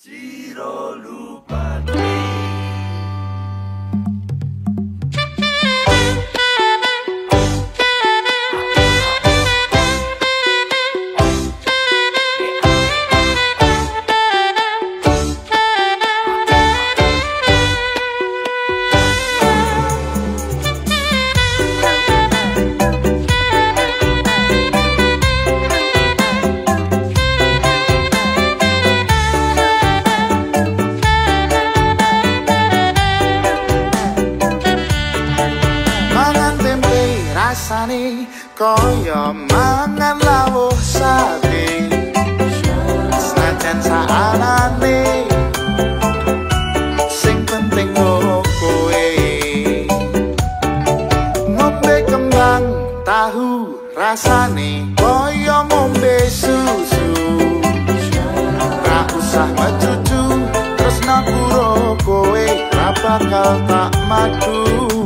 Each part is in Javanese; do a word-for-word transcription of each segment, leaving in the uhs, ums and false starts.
Ciro Lupatri. Rasane kaya mangan lawuh sate, senajan saanane sing penting kowe ngombe kembang tahu, rasane kaya ngombe susu, ra usah mecucu tresna karo kowe, ra bakal tak madu.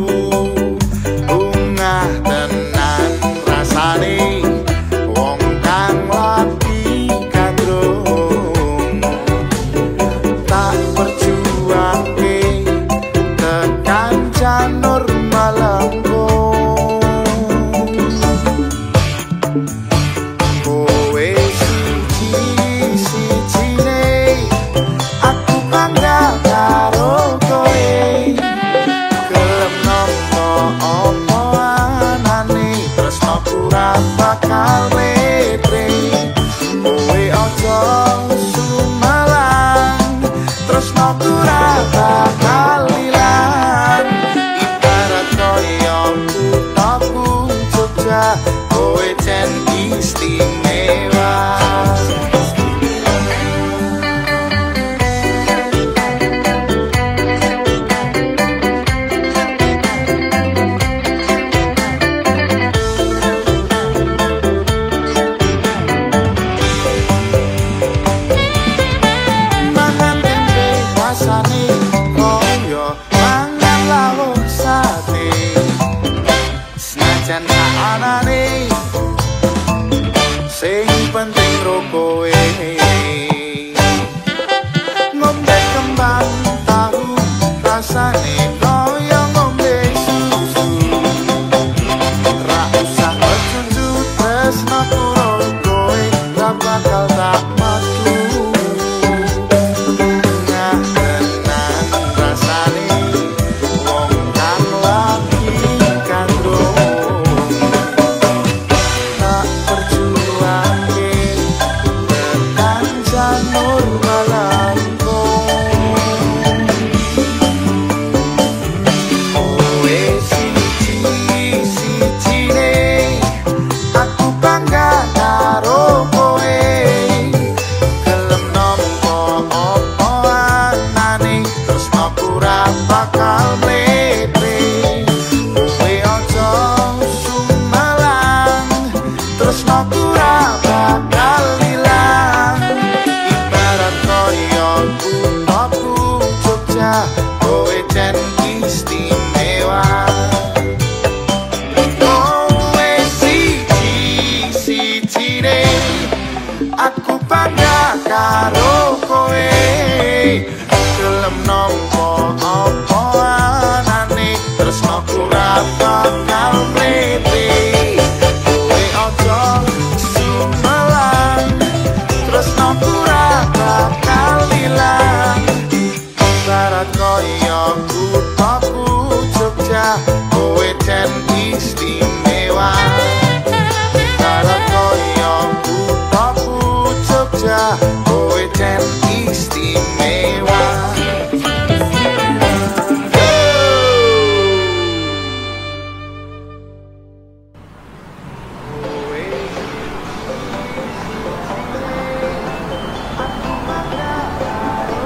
Tenan rasane wong kang lagi kandrung, tak perjuangke tekan janur malangkung. Kowe siji-sijine aku bangga karo kowe, gelem nampa apa bakal letre, kowe aja sumalang, tresnaku ra bakal ilang. Ibarat kaya kuthaku Jogja, kowe jen istimewa. Senajan saanane sing penting ro kowe ngombe kembang tahu, rasane kaya ngombe susu, ra usah mecucu tresna karo kowe, ra bakal tak madu. Bakal mletre, kowe aja sumalang, tresnaku ra bakal ilang. Ibarat kaya kuthaku Jogja, kowe jen istimewa. Kowe siji-sijine aku bangga karo kowe, gelem nampa apa anane, tresnaku ra bakal mletre, kowe aja sumalang, tresnaku ra bakal ilang. Ibarat kaya kuthaku Jogja, kowe jen istimewa. Ibarat kaya kuthaku Jogja, kowe jen istimewa. Aku bangga karo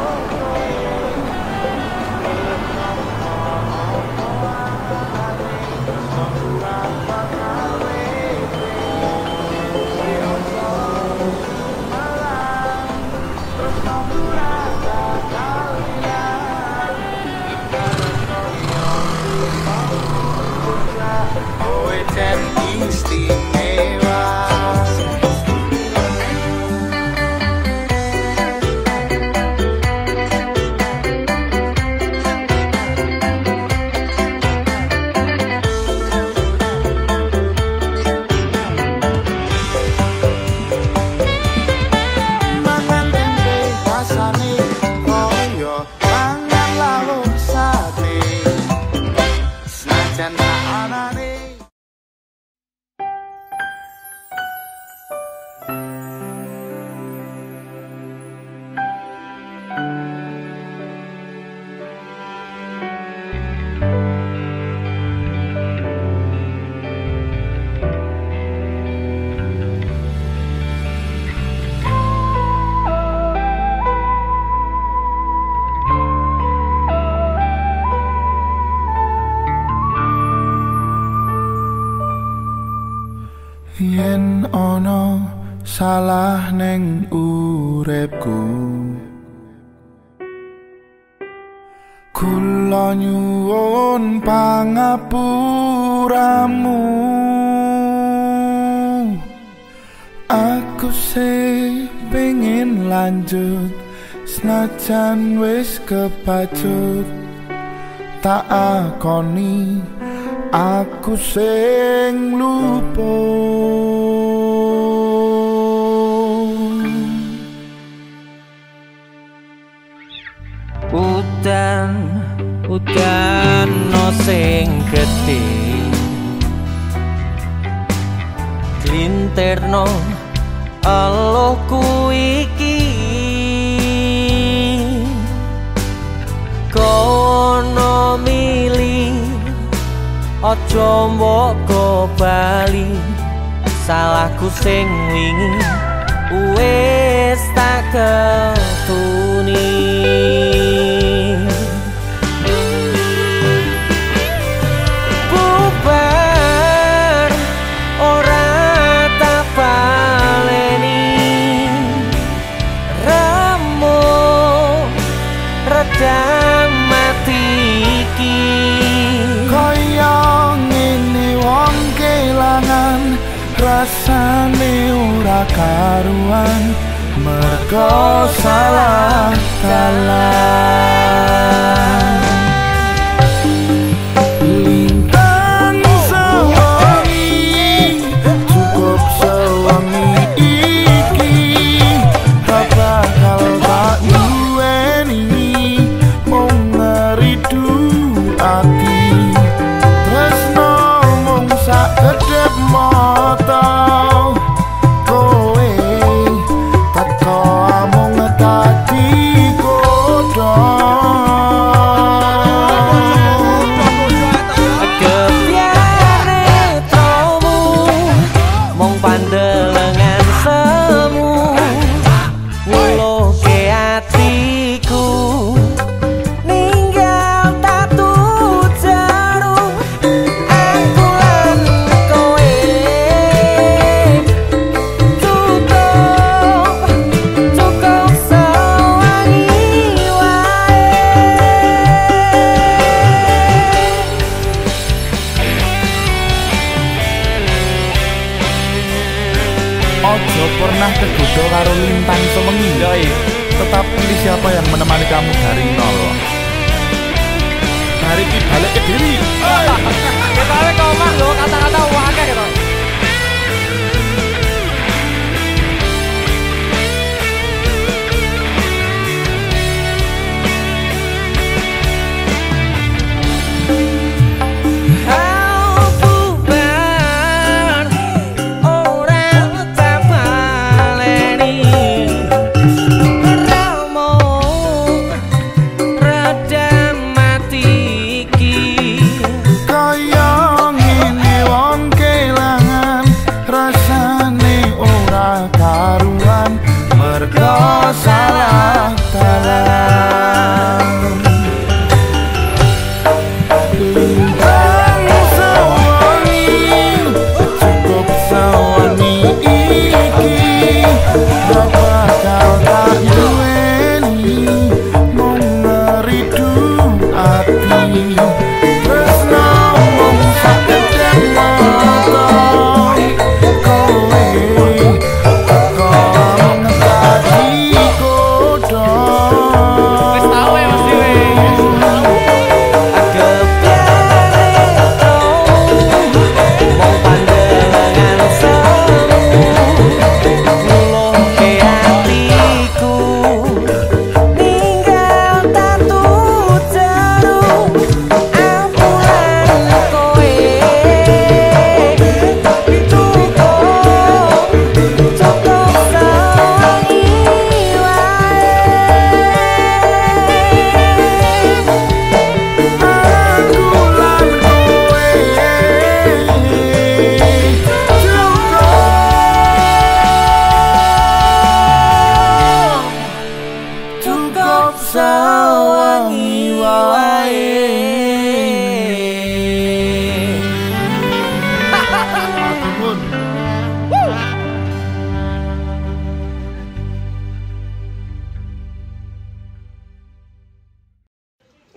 ning uripku. Kula nyuwun pangapuramu. Aku sih pengen lanjut senajan wis kepacut. Tak akoni aku sing lupa. Udan, udan no sing gedhe glinterno eluhku iki. Kono mili aja mbok bali, salahku sing wingi wis tak ketuni. Bubar ora tak baleni, remo redam mati iki. Kaya ngene wong kelangan rasane ora karuan, mergo salah dalan. Lintang sewangi, cukup sewangi iki, tak bakal tak duweni, mung ngeridu ati. Tresno mung sak kedhep mata, kowe teko amung tadi godhong. Kebiare tromu mung pandelengan semu, nguluke atiku ninggal tatu jarum. Aku lan kowe cukup, cukup sewangi wae. Ojo pernah tergoda karo lintang sewengi. Tetap pilih siapa yang menemani kamu dari nol. Hari ini balik ke diri. Kita wek omah lho, kata-kata wae gitu. Bubar ora tak baleni, ramo redam mati iki. Kaya ngene wong kelangan rasane ora karuan, mergo salah dalan. Lintang sewangi, cukup sewangi iki, tak bakal tak duweni, mung ngeridu ati. Tresno mung sak kedhep mata, kowe teko amung tadi godhong. Wis tau ya mesti wis. Kebiare tromu mung pandelengan semu, nguluke atiku ninggal tatu jarum. Aku lan kowe cukup, cukup sewangi wae. Aku lan kowe cukup, cukup sewangi wae.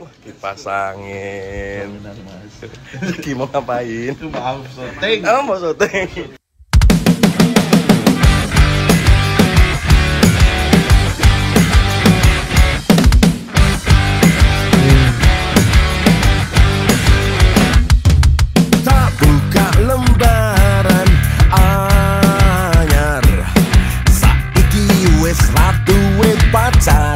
Dipasangin. Benar, Mas. Lagi mau ngapain? Mau syuting. Oh, mau syuting. Tak buka lembaran anyar, saiki wis ra duwe pacar.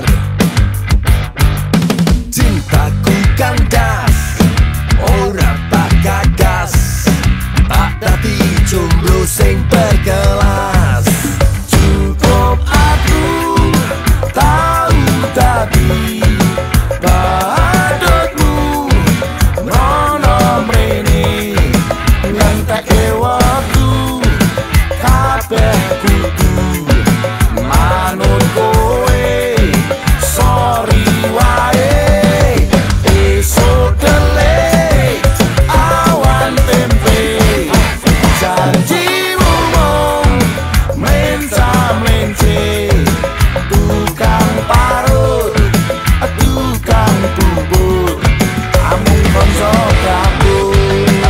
Cintaku kandas, ora tak gagas, tak dadi jomblo sing berkelas. Cukup aku tahu dadi badutmu, nono mrene ngentekke waktu kabeh kudu manut kowe. Sorry wae esuk delik awan tempe, janjimu mung mencam-mence, tukang parut tukang bubur amung konco kabur.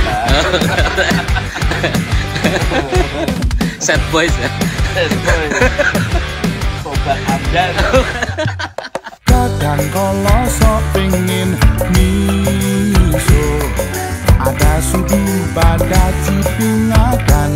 Sad boys ya. Sobat amdan. Kadang kalau sok pengen miso, ada sudu pada cipingakan.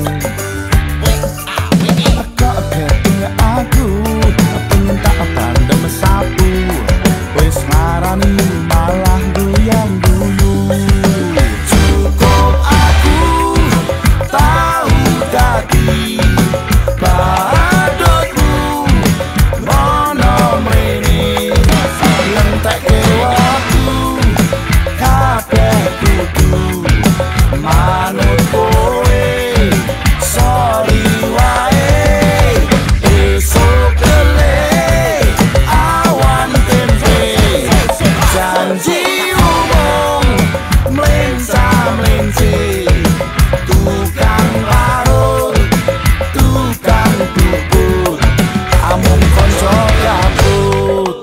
Kok keting aku pengen tak pandem sapu, wis ngarani malah guyang guyu. Cukup aku tahu dadi badutmu, mono mrene ngentekke waktu kabeh kudu manut kowe. Sorry wae esuk delik awan tempe, janji umum mlensa-mlense, tukang larut tukang bubur amung konco kabut.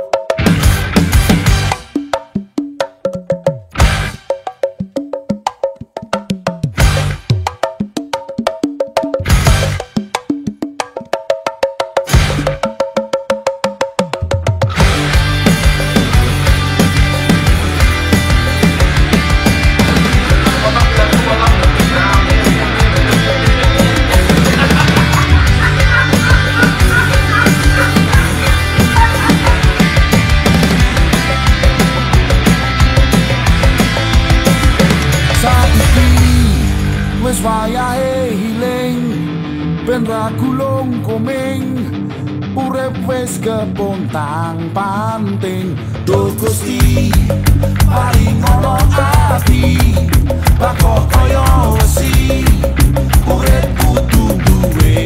Saiki wis wayahe healing, ben ra gulung kuming, urip wis kepontang panting. Duh Gusti paring ono ati, bakok kaya wesi, urip kudu duwe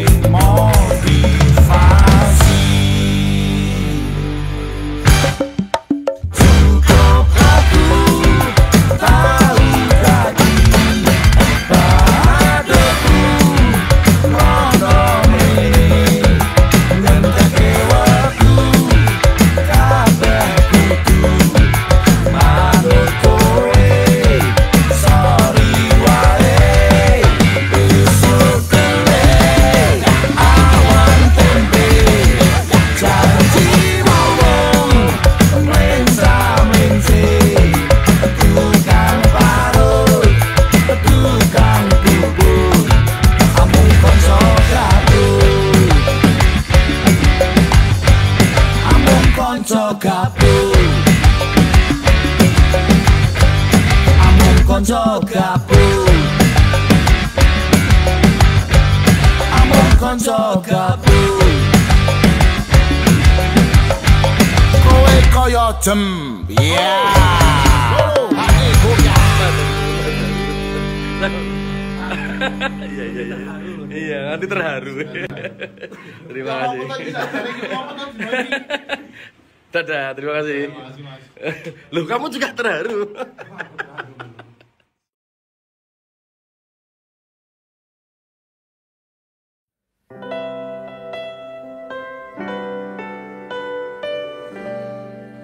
motivasi. Cukup aku tahu dadi badutmu, nono mrene ngentekke waktu kabeh kudu manut kowe. Sorry wae esuk delik awan tempe, janjimu mung mlensa-mlense, tukang parut tukang bubur amung konco kabur, amung konco kabur, amung konco kabur, amung konco kabur. Kowe kaya jem, yeah. Iya iya iya. Iya, nanti terharu. Terima kasih. Dadah, terima kasih. Loh, kamu juga terharu.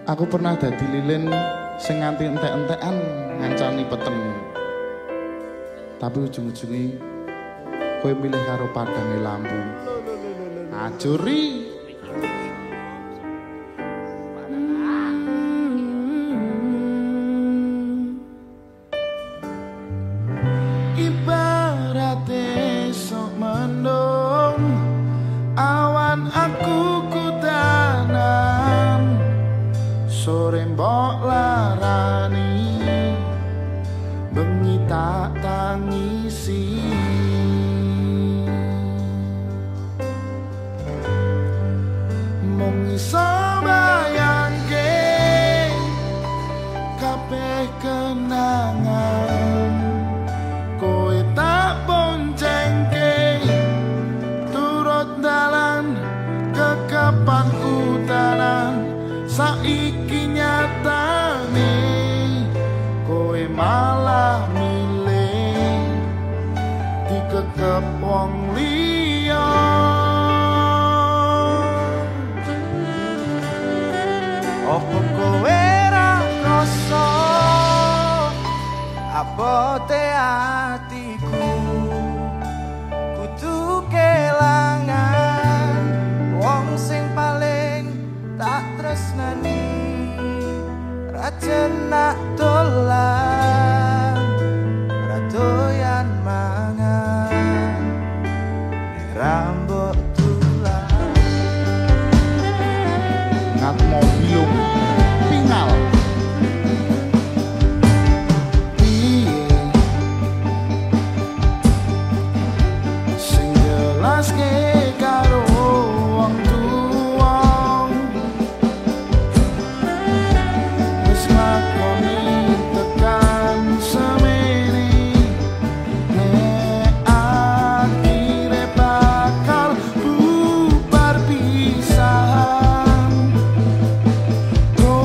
Aku pernah dadi lilin sing nganti entek-entekan ngancani peteng. Tapi ujung-ujunge kowe milih karo padange lampu. Ajuri. Ibarate sok mendung awan aku kudanan sore mbok larani bengi tak tangisi mung iso bayangke kabeh kenangan kowe tak boncengke turut dalan kekepan utanan saiki nyatane kowe malah milih dikekep wong liya. Opo kowe ra krasa abote atiku kudu kelangan wong sing paling tak tresnani raja nak dolan radoyan mangan rambut tulang Ngat mobil pingal. Go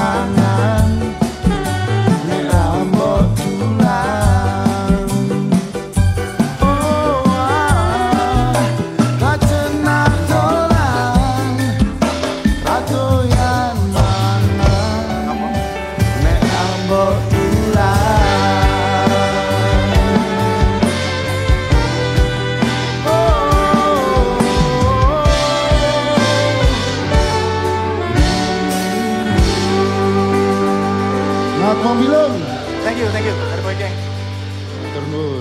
mangan nek rambut tulang. Oh ah, kacenak dolan ratoyan mangan nek rambut tulang. Selamat Mobilung. Thank you, thank you. Ada poin geng. Turun.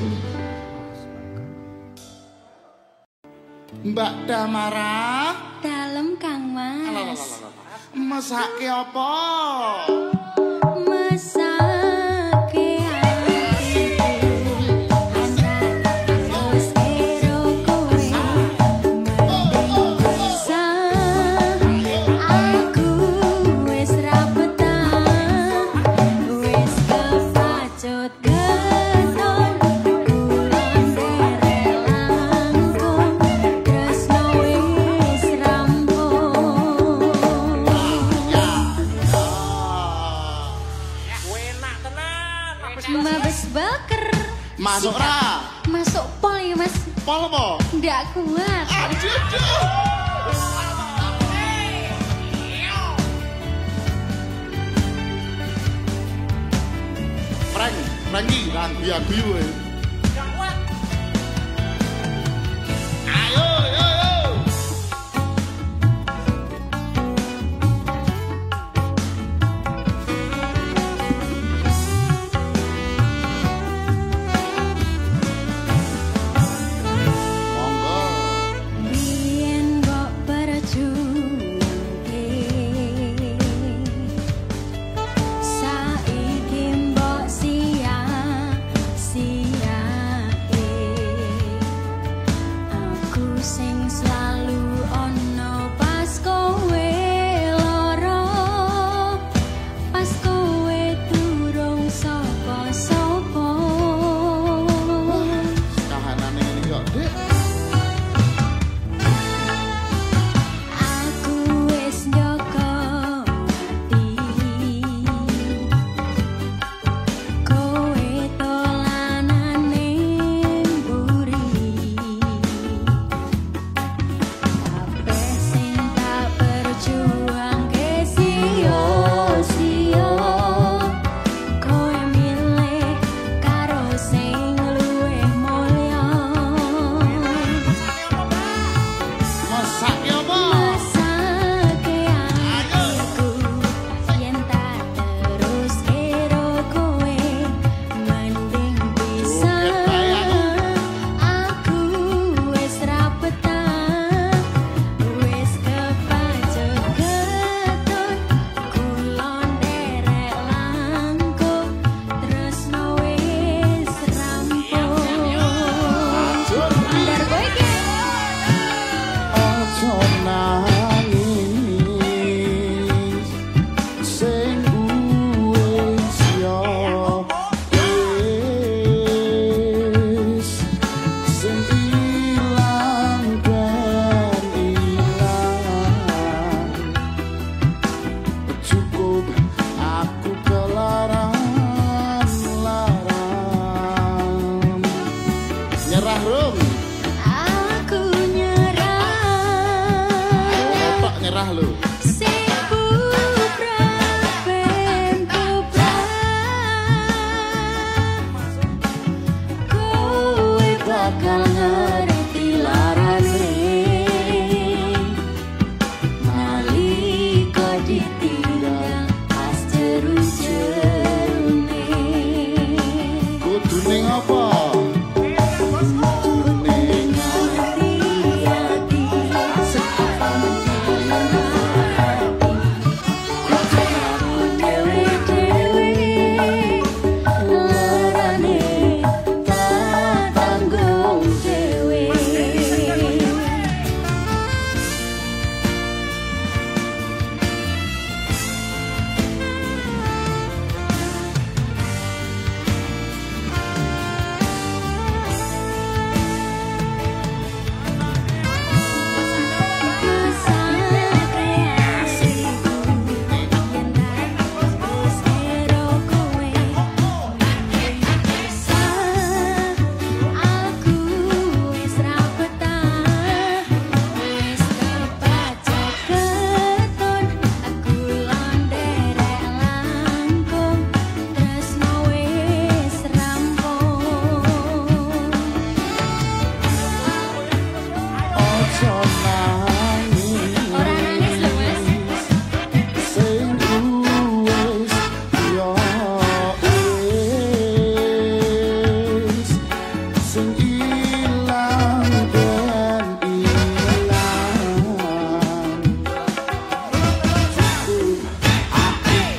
Mbak Damara, Dalem Kang Mas. mesake apa? Mesake atiku antara terus karo kowe. Mending bisa aku wis ra betah, wis kepacut keton kulon derek langkung tresno wis rampung. Mabes baker. Masuk ra. Masuk pol ya Mas. Pol apa? Nggak kuat. Prank, pranki lan biar guyu. Ayo, ayo, ayo. Monggo. Biyen mbok perjuangke, saiki mbok sia-sia.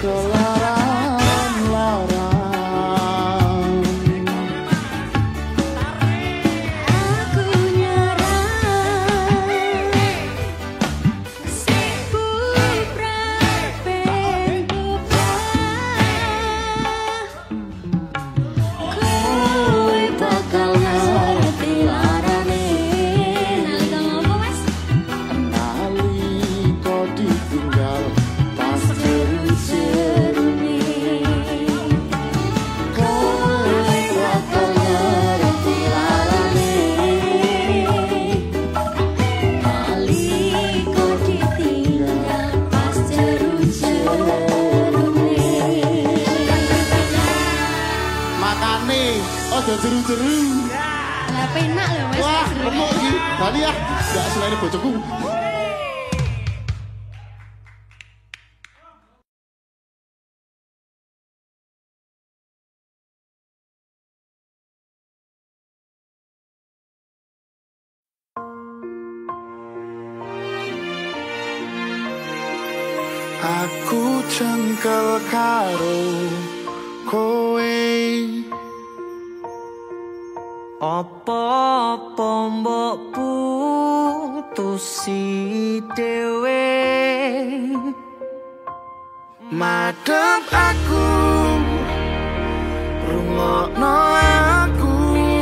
larang-larang. Aku nyerah Bubrah ben bubrah Kowe bakal ngerti larane. Nalika ngopo mas? Nalika ditinggal pas jeru-jerune. Kowe bakal ngerti larane. Nalika ditinggal pas jeru-jerune. Makane aja jeru-jeru. Lah penak lho mas. Wah, jerune. lemuk iki. Bali ya, gak selain bojoku. Aku jengkel karo kowe. Apa-apa mbok putusi dhewe. Madhep aku, rungokno aku.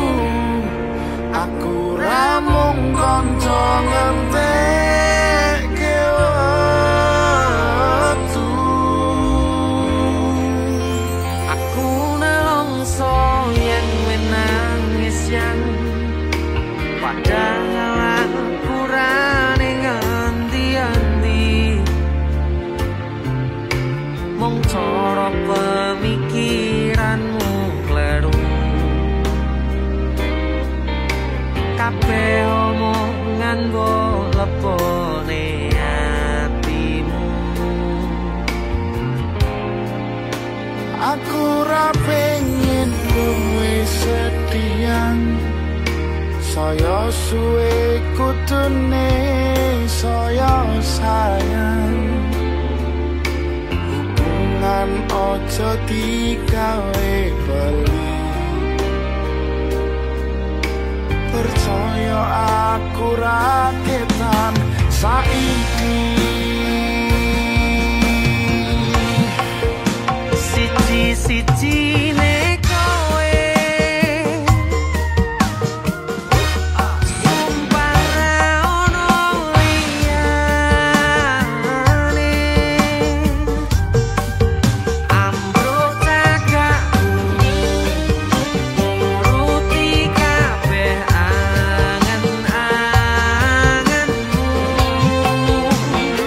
Aku ra mung kanca ngentekke wektu. Aku nelongso yen menangis yang padahal aku rane ngendi-endi. Mong cara pemikiranmu kleru. Kabeh omongan mbok lepone atimu. Aku ra pengen kowe sedihan. Saya suwe kutune saya sayang. Hubungan ojo digawe beli. Percaya aku raketan saiki. Siji-siji ne kowe sumpah ra ono liyane. Ambruk cagakku nuruti kabeh angen-angenmu.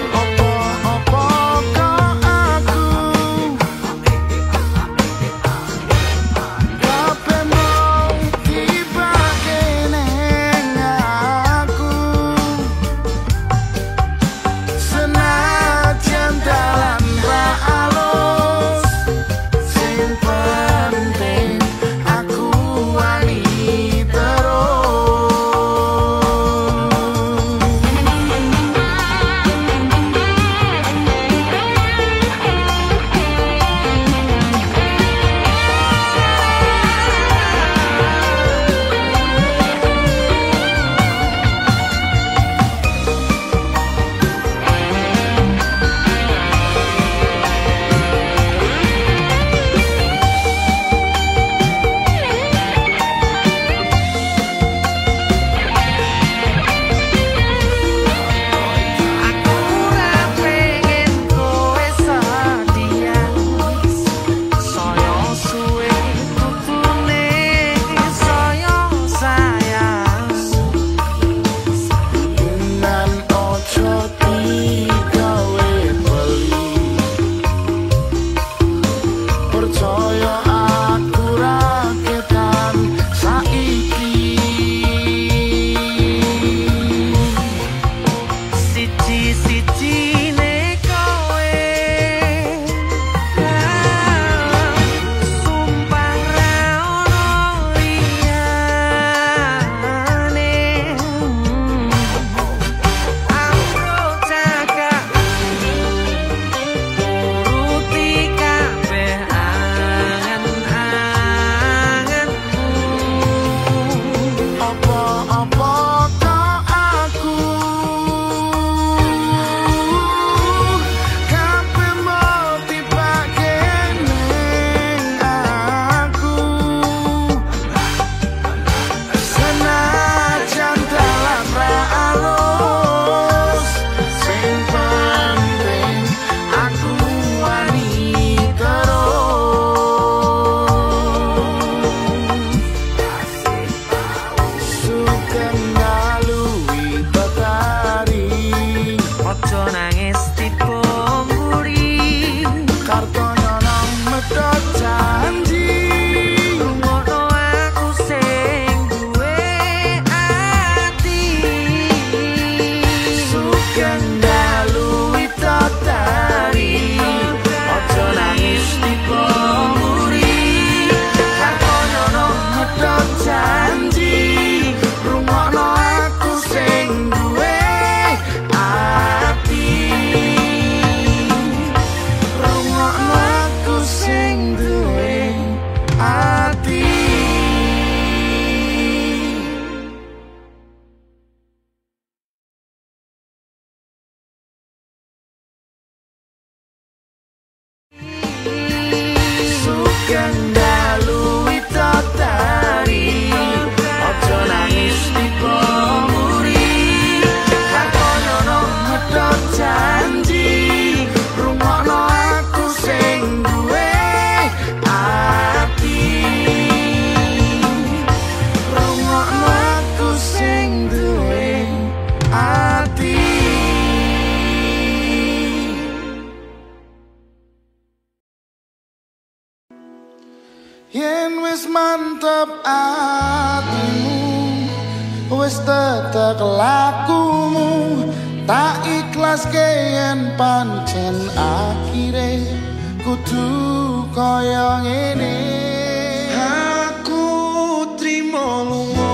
Yen wis mantep atimu, wis tetek lakumu, tak ikhlas yen pancen akhire kudu kaya ngene. Aku trimo lunga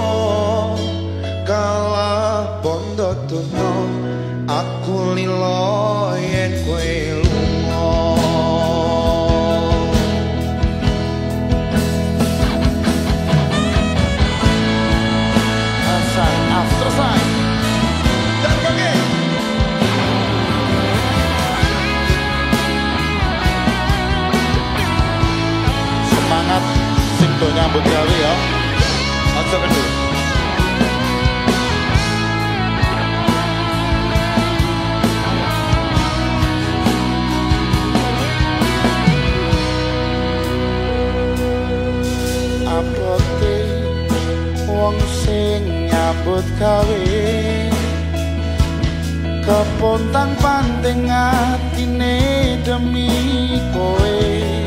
kalah bondo donya, aku lilo yen kowe lunga. Asal after sign Dan bagi semangat sing do nyambut gawe ya. Aja kedul. Abote wong sing nyambut gawe kepontang panting atine demi kowe.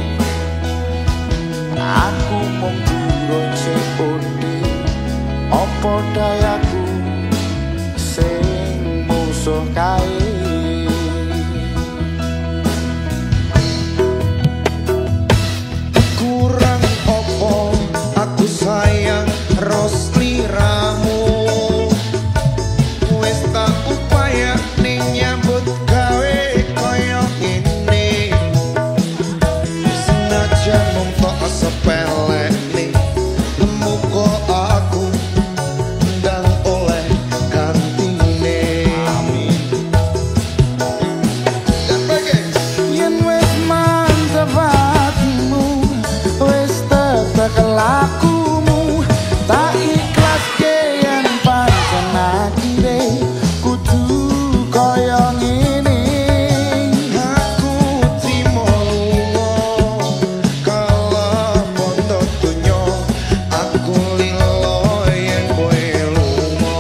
Aku mung durung sepode apa dayaku sing musuh kae. Kurang opo aku sayang ros liramu, wis tak upaya ning nyambut gawe kaya ngene. Senajan mung tok sepele ning muga aku ndang oleh gantine. Amin. Dan bagi Yen wis mantep atimu, wis tetek lakumu, tak ikhlas yen pancen akhire kudu kaya ngene. aku trimo lunga kalah bondo donya, aku lilo yen kowe lunga.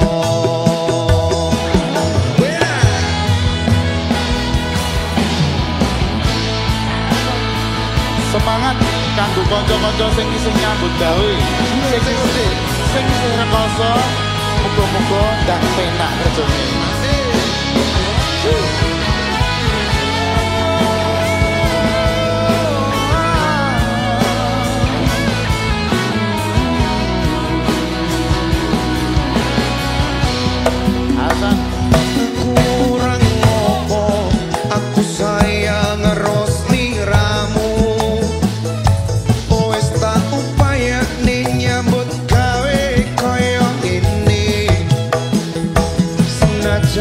Semangat kanggo kanca-kanca sing isih nyambut gawe, sing isih sing isih rekoso, muga-muga ndak penak kerjane. Hasan Kurang opo aku sayang ros liramu, wis tak upaya ning nyambut gawe kaya ngene. Senajan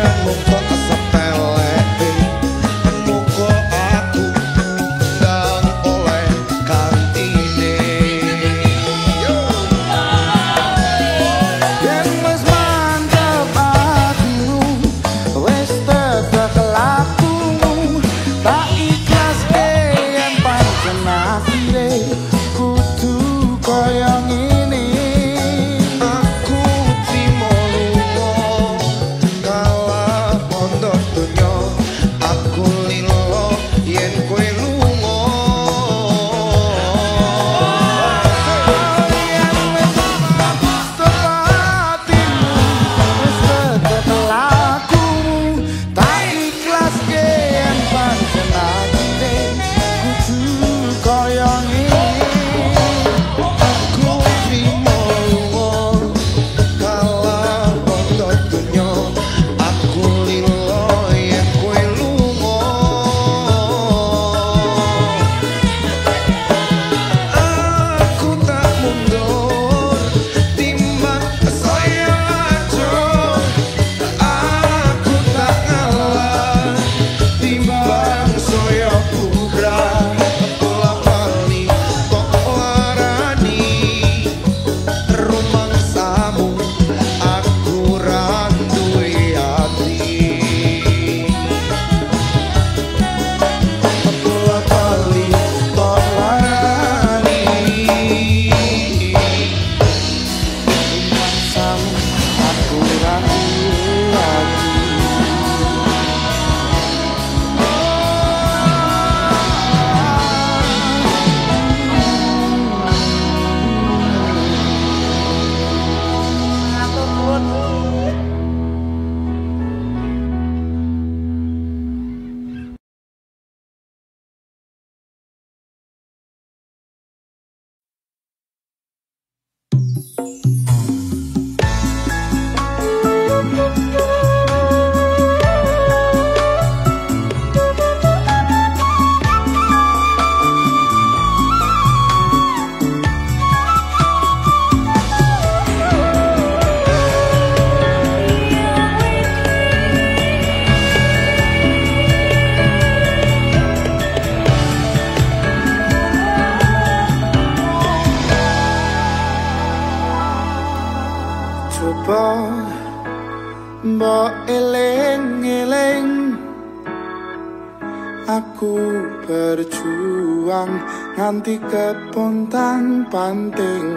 Aku berjuang nganti kepontang panting.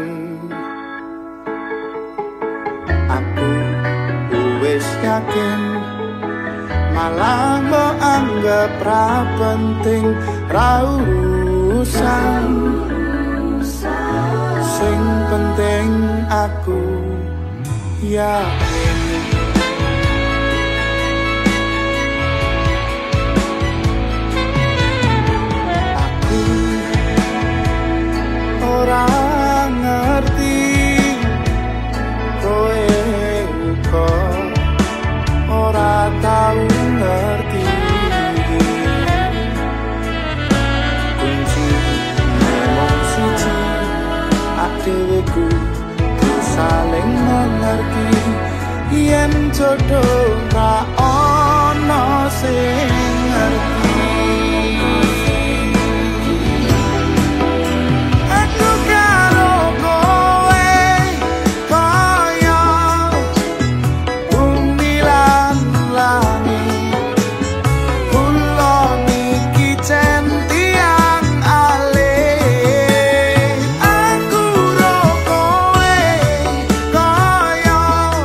Aku wis yakin malah mbok anggap ra penting, ra urusan. Sing penting aku yakin. Aku ora ngerti kowe kok ora tau ngerti. Kunci mung siji, dhewe kudu saling mengerti. Yen jodoh ra ono sing ngerti. Aku karo kowe kaya bumi lan langit. Kula niki centian alih. Aku ro kowe kaya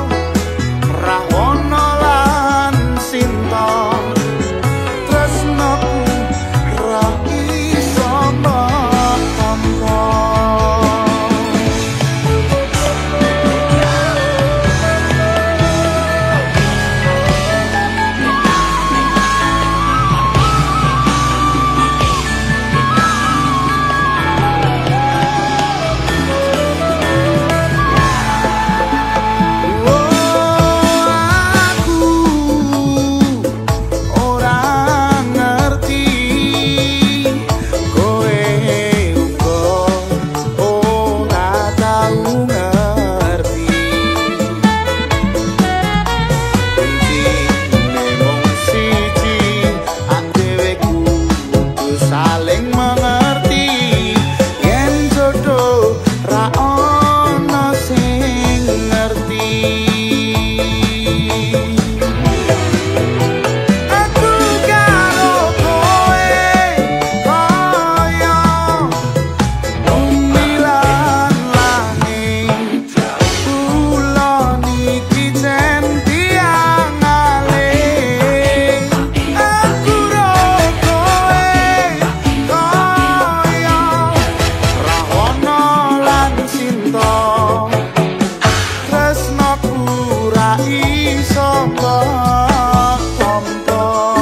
Rawana lan Sinta. Tresnaku ra iso mbok tampa. Aku ora ngerti kowe uga ora tau ngerti. Kuncine mung siji, dhewe kudu saling mengerti. Yen jodoh ra ono sing ngerti. Aku karo kowe kaya bumi lan langit. Kula niki centian alih. Aku ro kowe kaya Rawana lan Sinta. Tresnaku ra iso mbok tampa.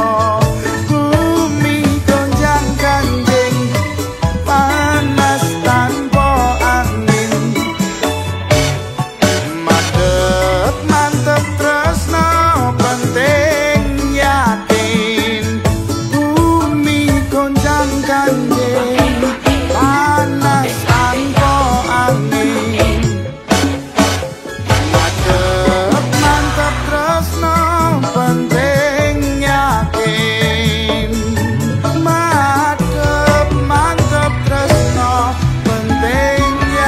Bumi gonjang ganjing, panas tanpa angin. Madep mantep tresna penting yakin. Bumi gonjang ganjing, panas tanpa angin. Madep mantep tresna penting yakin. Madep mantep tresna penting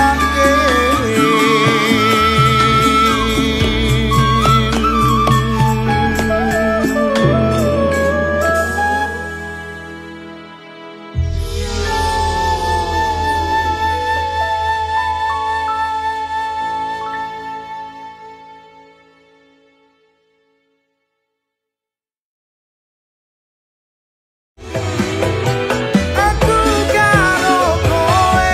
Aku karo kowe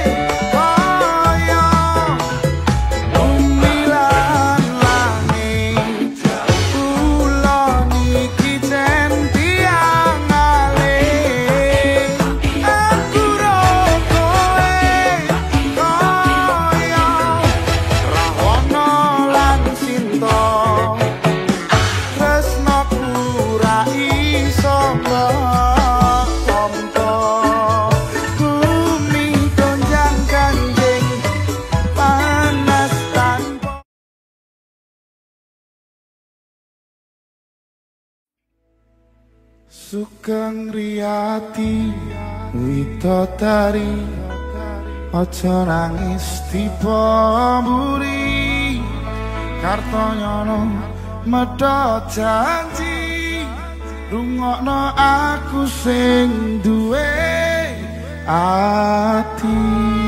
kaya bumi lan langit. Kula niki centian alih. Aku ro kowe kaya Rawana lan Sinta. Tresnaku ra iso mbok tampa. Bumi gonjang ganjing, panas tanpa. Sugeng Riyati Widodari, aja nangis tiba mburi. Kartoyono medhot janji rungokno aku sing duwe ati.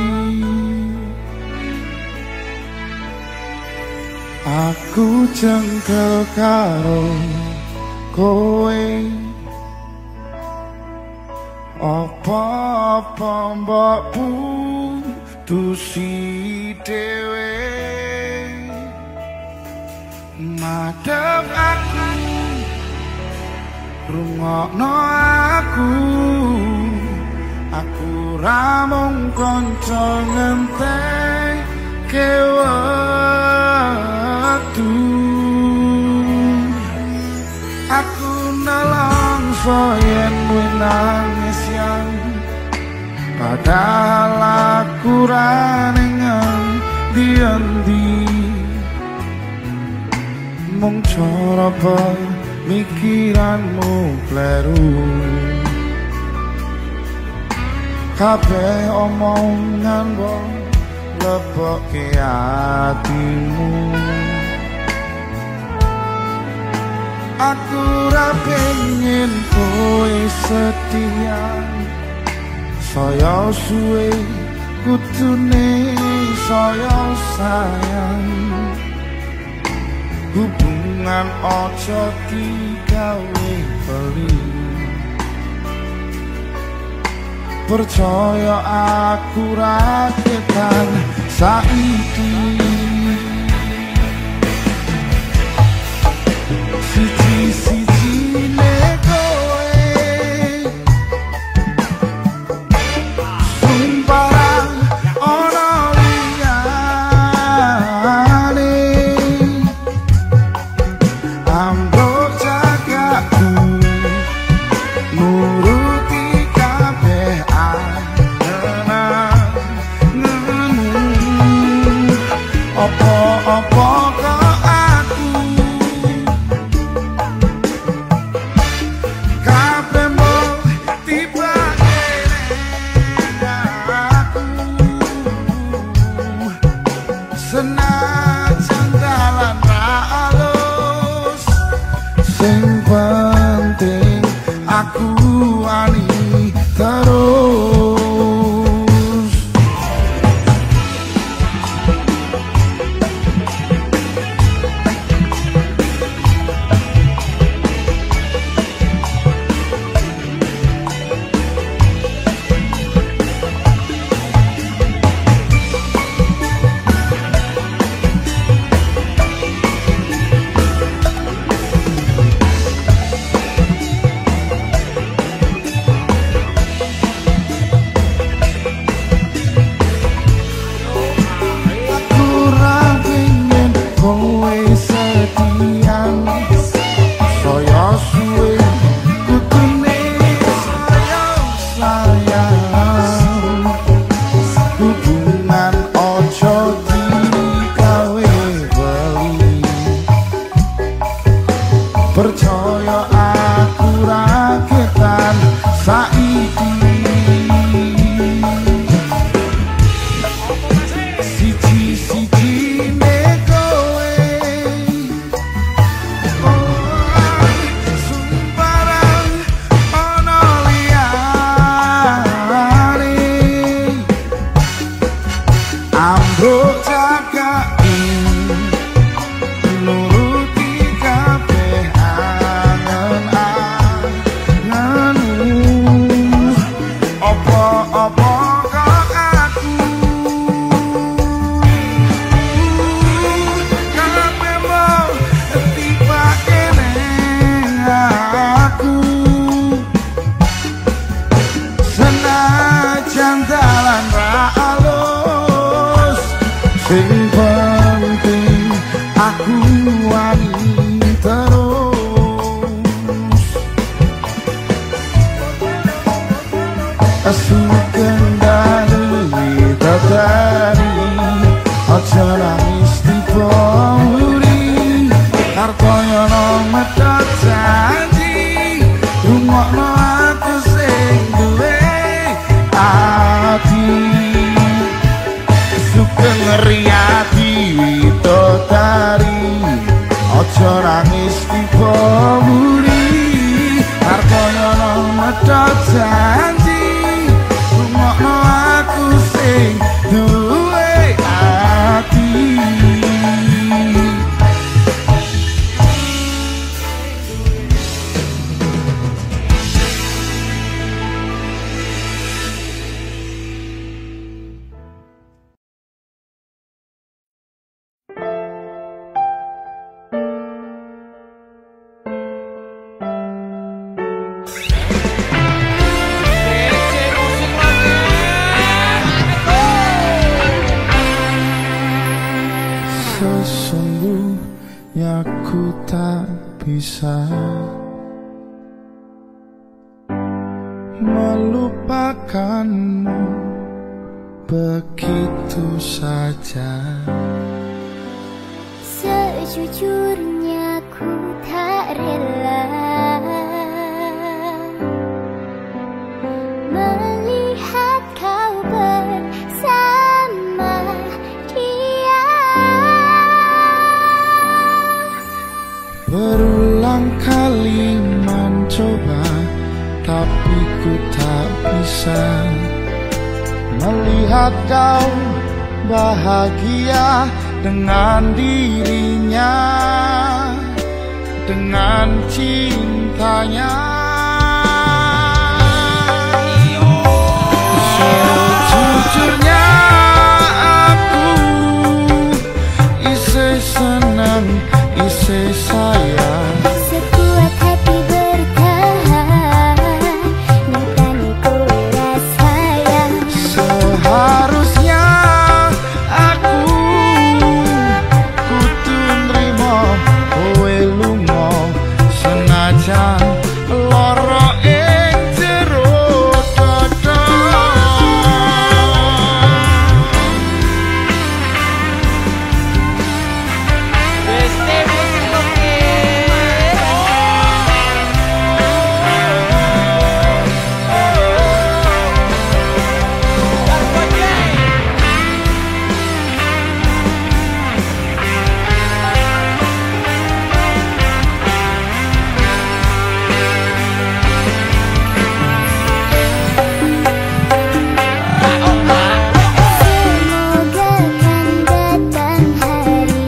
Aku jengkel karo kowe, apa-apa mbok putusi dhewe. Madhep aku, rungokno aku, aku ra mung kanca ngenteke wektu. Aku nelongso yen kowe nangis yang padahal aku ra ning ndi-endi. Mung cara pemikiranmu kleru, kabeh omongan wong lebokke atimu. Aku ra pengen kowe setia, saya suwe kudune saya sayang. Hubungan ojo digawe beli, percaya aku rakyatan saiki. Siji-sijine kowe sumpah ana liyane. Ambruk jagaku nuruti kabeh angen-angenmu. Apa-apa kok aku kabeh mau tibake aku. Senajan dalan ra alus, sing penting aku wani terus. Percaya aku rakyatan saiki. Siji-sijine kowe sumparan ana liyane. Ambruk jagaki nuruti kabeh angen-angenmu. Apa-apa kok aku kabeh mau tibake ning aku. Senajan dalan ra alus, sing penting aku wani terus. Sukendali dadari, aja nangis dipuri. Kartoyo medhot janji, rungokno aku sing duwe ati. Sugeng riyadi widodari, aja nangis dipuri. bisa melupakanmu begitu saja. Sejujurnya ku tak rela melihat kau bersama dia. Berulang kali mencoba, tapi ku tak bisa melihat kau bahagia dengan dirinya, dengan cintanya. Sejujurnya aku isi senang, isi sayang. Sekuat hati bertahan, nyatanya ku rasayang. Seharusnya aku kudu nrimo kowe lunga, senajan lara ing jero dada. Besti musik Loki. Semoga kan datang hari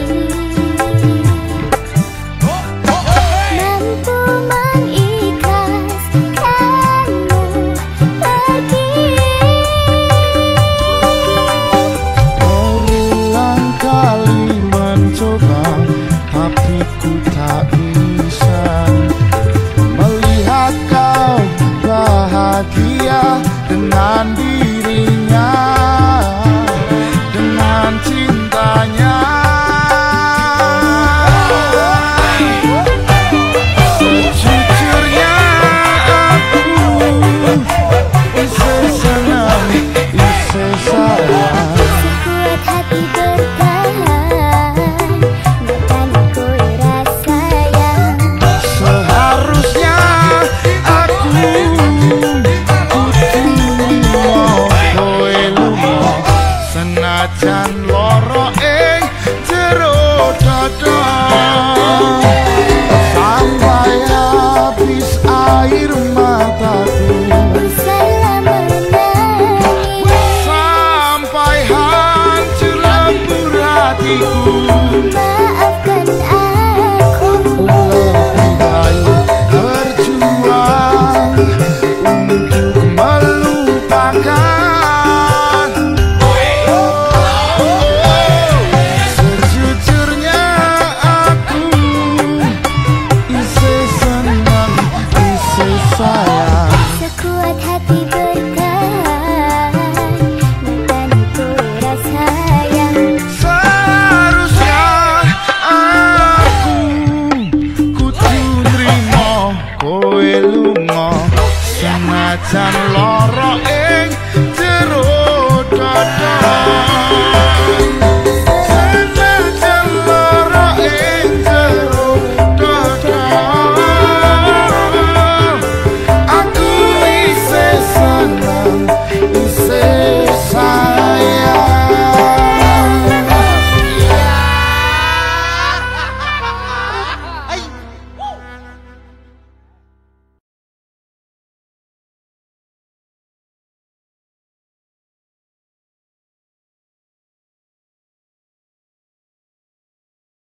mampu mengikhlaskanmu pergi. Berulang kali mencoba, tapi ku tak bisa melihat kau bahagia dengan dirinya, dengan cintanya. Sejujurnya aku isi senang, isi sayang. Sekuat hati bertahan, nyatanya ku rasayang. Seharusnya aku kudu lunga kowe lunga, senajan lara ing jero dada. Sampai habis air mataku, Salah menangis, sampai hancur lebur hatiku. maafkan aku. Lebih baik berjuang untuk melupakan. Sejujurnya aku isi senang, isi sayang. Sekuat hati bertahan, nyatanya ku rasayang. Seharusnya aku kudu nrimo kowe lunga, senajan lara